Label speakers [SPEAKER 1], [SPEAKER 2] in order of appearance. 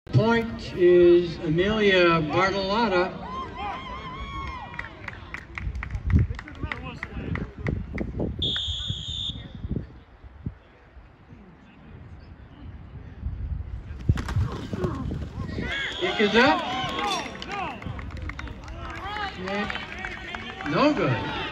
[SPEAKER 1] Point is Amelia Bartolotta. Kick is up. No good.